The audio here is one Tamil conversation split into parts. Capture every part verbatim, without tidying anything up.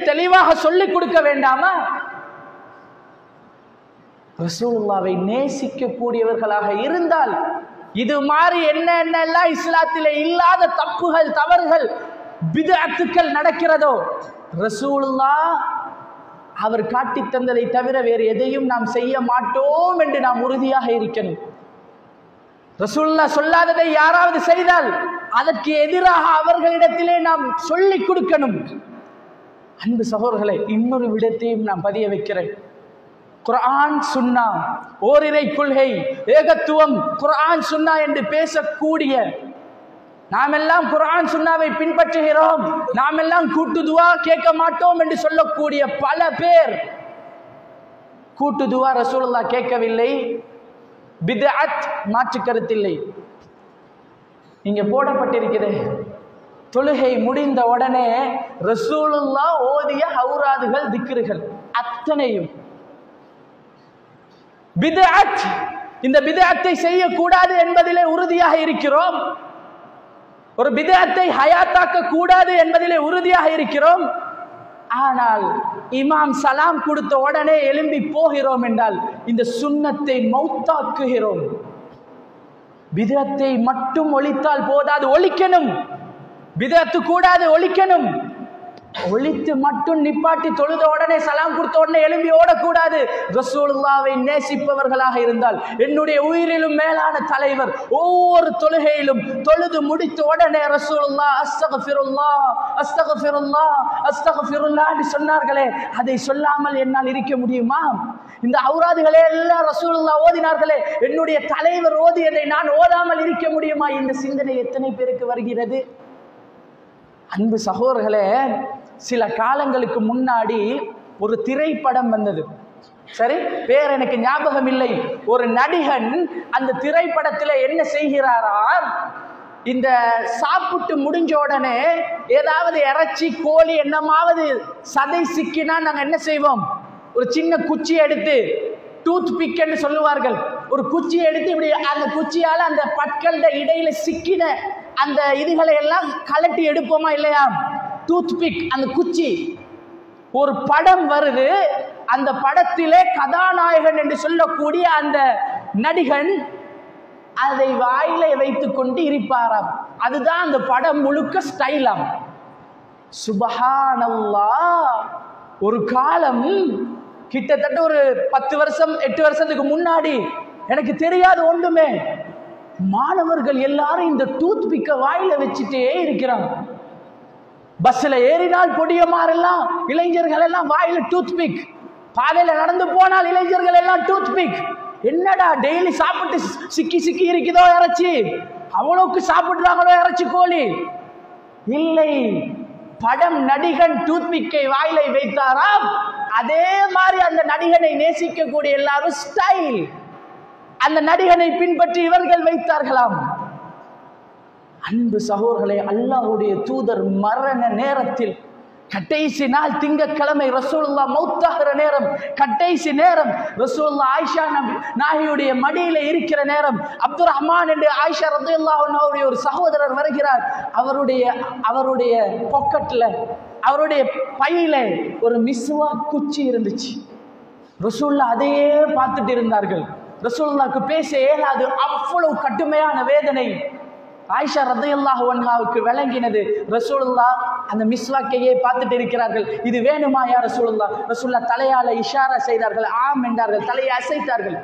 தெளிவாக சொல்லிக் கொடுக்க வேண்டாமா? ரசூலுல்லாவை நேசிக்க கூடியவர்களாக இருந்தால் இது மாதிரி என்ன என்னெல்லாம் இஸ்லாத்திலே இல்லாத தப்புகள் தவறுகள் பித்அத்துக்கள் நடக்கிறதோ ரசூலுல்லாஹ் அவர் காட்டி தந்ததை தவிர வேறு எதையும் நாம் செய்ய மாட்டோம் என்று நாம் உறுதியாக இருக்கணும். ரசூலுல்லாஹ் சொல்லாததை யாராவது செய்தால் அதற்கு எதிராக அவர்களிடத்திலே நாம் சொல்லிக் கொடுக்கணும். அன்பு சகோதரர்களே, இன்னொரு விடத்தையும் நான் பதிய வைக்கிறேன். குர்ஆன் சுன்னா, ஓரிரை கொள்கை, ஏகத்துவம், குர்ஆன் சுன்னா என்று பேசக்கூடிய நாம் எல்லாம் குர்ஆன் சுன்னாவை பின்பற்றுகிறோம், நாம் எல்லாம் கூட்டு துஆ கேட்க மாட்டோம் என்று சொல்லக்கூடிய பல பேர் கூட்டு துஆ ரசூலுல்லாஹ் கேட்கவில்லை, பித்அத் மாற்று கருத்தில்லை. இங்க போடப்பட்டிருக்கிறது, தொழுகை முடிந்த உடனே ரசூலுல்லாஹ் ஓதிய ஹவுராதுகள் திக்ருகள் அத்தனையும் பித்அத். இந்த பித்அத்தை செய்யக்கூடாது என்பதிலே உறுதியாக இருக்கிறோம். ஒரு பித்அத்தை ஹயாத்தாக்க கூடாது என்பதிலே உறுதியாக இருக்கிறோம். ஆனால் இமாம் சலாம் கொடுத்த உடனே எழும்பி போகிறோம் என்றால் இந்த சுன்னத்தை மௌத்தாக்குகிறோம். பித்அத்தை மட்டும் ஒழித்தால் போதாது, ஒழிக்கணும். பித்அத்து கூடாது, ஒழிக்கணும். ஒழித்து மட்டும் நிப்பாட்டி தொழுத உடனே சலாம் கொடுத்த உடனே எழும்பி ஓடக்கூடாது. ரசூலுல்லாவை நேசிப்பவர்களாக இருந்தால் என்னுடைய உயிரிலும் மேலான தலைவர் ஒவ்வொரு தொழுகையிலும் தொழுது முடித்த உடனே ரசூலுல்லாஹ் அஸ்தக்ஃபிருல்லாஹ் அஸ்தக்ஃபிருல்லாஹ் அஸ்தக்ஃபிருல்லாஹ் என்று சொன்னார்களே, அதை சொல்லாமல் என்னால் இருக்க முடியுமா? இந்த அவுராதுகளே எல்லாம் ரசூலுல்லாஹ் ஓதினார்களே, என்னுடைய தலைவர் ஓதியதை நான் ஓதாமல் இருக்க முடியுமா? இந்த சிந்தனை எத்தனை பேருக்கு வருகிறது? அன்பு சகோதரர்களே, சில காலங்களுக்கு முன்னாடி ஒரு திரைப்படம் வந்தது. சரி, பேர் எனக்கு ஞாபகம் இல்லை. ஒரு நடிகன் அந்த திரைப்படத்தில் என்ன செய்கிறாரா, இந்த சாப்பிட்டு முடிஞ்ச உடனே ஏதாவது இறைச்சி கோழி என்னமாவது சதை சிக்கினா நாங்கள் என்ன செய்வோம், ஒரு சின்ன குச்சி எடுத்து, டூத் பிக் என்று சொல்லுவார்கள், ஒரு குச்சி எடுத்து இப்படி அந்த குச்சியால் அந்த பற்கள இடையில சிக்கின அந்த இதுகளை எல்லாம் கலட்டி எடுப்போமா இல்லையா? டூத் பிக், அந்த குச்சி. ஒரு படம் வருது, அந்த படத்திலே கதாநாயகன் என்று சொல்லக்கூடிய அந்த நடிகன் அதை வாயிலை வைத்துக் கொண்டு இருப்பாராம். அதுதான் அந்த படம் முழுக்க ஸ்டைலாம். சுபஹானல்லாஹ். ஒரு காலம் கிட்டத்தட்ட ஒரு பத்து வருஷம் எட்டு வருஷத்துக்கு முன்னாடி எனக்கு தெரியாது ஒன்றுமே, மாணவர்கள் எல்லாரும் இந்த டூத் பிக்க வாயில வச்சுட்டே இருக்கிறாங்க. பஸ்ல ஏறினால் பொடியமாரெல்லாம் இளைஞர்கள் எல்லாம் வாயில டூத் பிக், பாதையில நடந்து போனால் இளைஞர்கள் எல்லாம் டூத் பிக். என்னடா டெய்லி சாப்பிட்டு சிக்கி சிக்கி இருக்குதோ இறைச்சி, அவ்வளவுக்கு சாப்பிடுறாங்களோ இறைச்சி கோழி? இல்லை, படம் நடிகன் டூத் பிக்கை வாயிலை வைத்தாராம். அதே மாதிரி அந்த நடிகனை நேசிக்கக்கூடிய எல்லாரும் ஸ்டைல், அந்த நடிகனை பின்பற்றி இவர்கள் வைத்தார்களாம். அன்பு சகோதரர்களே, அல்லாஹ்வுடைய தூதர் மரண நேரத்தில் கடைசி நாள் திங்கட்கிழமை ரசூலுல்லாஹ் மௌத்தாகிற நேரம், கடைசி நேரம் ரசூலுல்லாஹ் ஆயிஷா நாயகியுடைய மடியில இருக்கிற நேரம், அப்துல் ரஹ்மான் என்று ஆயிஷா ரலியல்லாஹு அன்ஹாவுடைய ஒரு சகோதரர் வருகிறார். அவருடைய அவருடைய பாக்கெட்ல, அவருடைய பையில ஒரு மிஸ்வாக் குச்சி இருந்துச்சு. ரசூலுல்லாஹ் அதையே பார்த்துட்டு இருந்தார்கள். ரசூலுல்லாஹ்க்கு பேச இயலாது, அவ்வளவு கடுமையான வேதனை. ஆயிஷா ரலியல்லாஹு அன்ஹாவுக்கு விளங்கினது. ரசூலுல்லாஹ் அந்த மிஸ்வாக்கையே பார்த்துட்டு இருக்கிறார்கள். இது வேணுமா யா ரசூலுல்லாஹ்? ரசூலுல்லாஹ் தலையால இஷாரா செய்தார்கள், ஆம் என்றார்கள், தலையை அசைத்தார்கள்.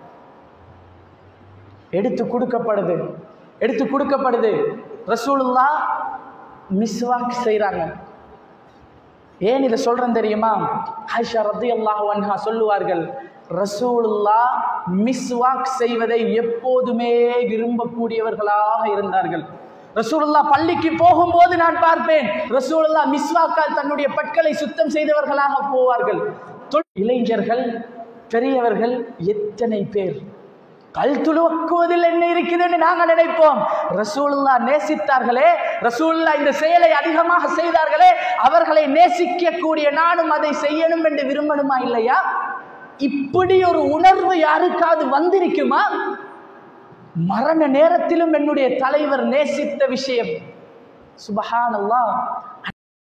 எடுத்து கொடுக்கப்படுது, எடுத்து கொடுக்கப்படுது. ரசூலுல்லாஹ் மிஸ்வாக் செய்றாங்க. ஏன் இதை சொல்றேன் தெரியுமா? ஆயிஷா ரலியல்லாஹு அன்ஹா சொல்லுவார்கள், ரசூலுல்லாஹ் மிஸ்வாக் செய்வதை எப்போதுமே விரும்பக்கூடியவர்களாக இருந்தார்கள். ரசூலுல்லாஹ் பள்ளிக்கு போகும்போது நான் பார்ப்பேன், ரசூலுல்லாஹ் மிஸ்வாக்கால் தன்னுடைய பற்களை சுத்தம் செய்தவர்களாக போவார்கள். இளைஞர்கள், பெரியவர்கள் எத்தனை பேர் கல் துலுக்குவதில் என்ன இருக்குது என்று நாங்கள் நினைப்போம். ரசூலுல்லாஹ் நேசித்தார்களே, ரசூலுல்லாஹ் இந்த செயலை அதிகமாக செய்தார்களே, அவர்களை நேசிக்கக்கூடிய நானும் அதை செய்யணும் என்று விரும்பணுமா இல்லையா? இப்படி ஒரு உணர்வு யாருக்காவது வந்திருக்குமா? மரண நேரத்திலும் என்னுடைய தலைவர் நேசித்த விஷயம். சுபஹானல்லாஹ்.